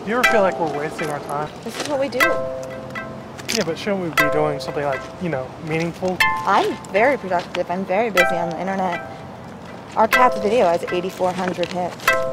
Do you ever feel like we're wasting our time? This is what we do. Yeah, but shouldn't we be doing something like, you know, meaningful? I'm very productive. I'm very busy on the internet. Our cat's video has 8,400 hits.